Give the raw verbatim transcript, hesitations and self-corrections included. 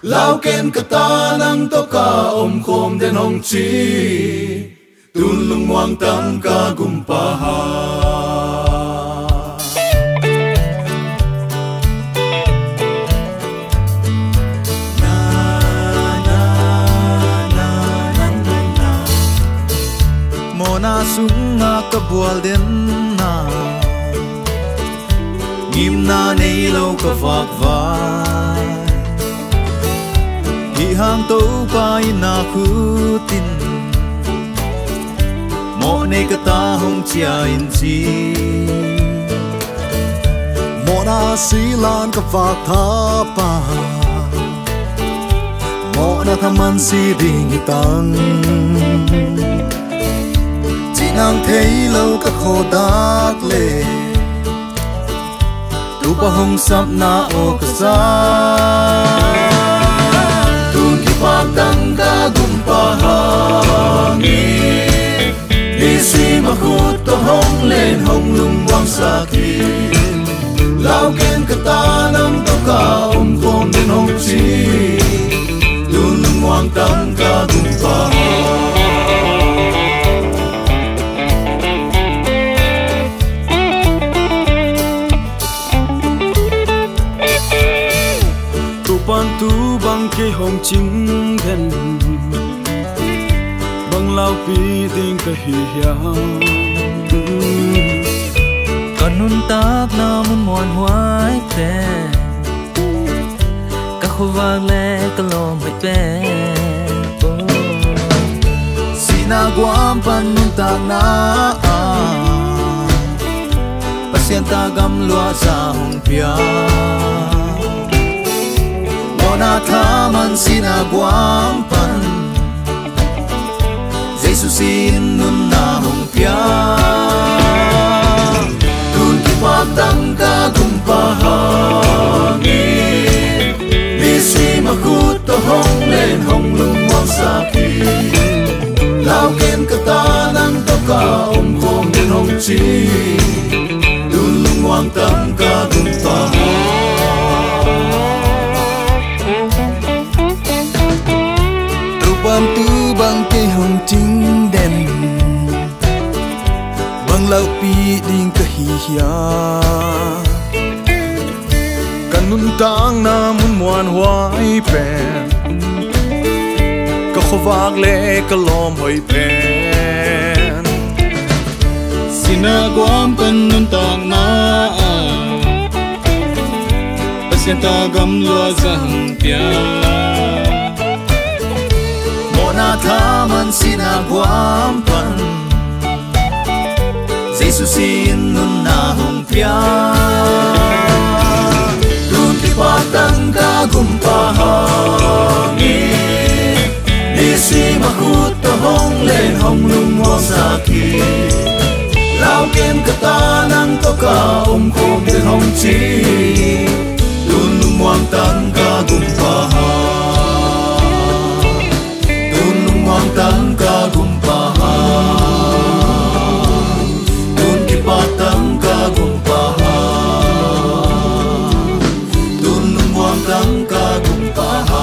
lao ken kata nang to ka om khom den hong chi tun lung wang tang ka gumpa ha na sung nga kabual din na ngim na nailaw ka vakvay ihang to pa inakutin mo ne katahong chia in chi mo na silan ka vak thapa mo na thaman si ding tang nang thấy lâu các khô đắc lệ tu pa hong sap na o ka sa tun ki pa tang ka gumpa hangi di si ma khut to hong lên hong lung wang sa ki lao ken kata nang to ka om khom den hong chi tun lung wang tang ka gumpa pan tu bang ke hong ching den bang lao pi ding ka hi ya kanun tak na mun mon huai pe ka khowang le ka lom bai pe sina guam pan nun tak na pasien ta gam lua sa hong pia na thaman sina guam pan Jesus sin nun na hong pia tun ki pa tang ka gumpa hangi mi si ma khut to hong lên hong lung wang sa ki lao ken kata nang to ka om khom den hong chi tun lung wang tang ka gumpa ban tu bang ke hong ting den bang lau pi ding ka hi hia kanun tang na mun muan huai pen ka khowak le ka lom hoi pen sina guam kanun tang na pasien ta gam lua zang pia na thaman sina guam pan Jesus sin nun na hong pia tun ki pa tang ka gumpa hangi ni si ma khut to hong lên hong lung wang sa ki lao ken kata nang to ka om khom den hong chi tun lung wang tang ka gumpa wang tang ka gumpa tun ki pa tang ka gumpa tun lung wang tang ka gumpa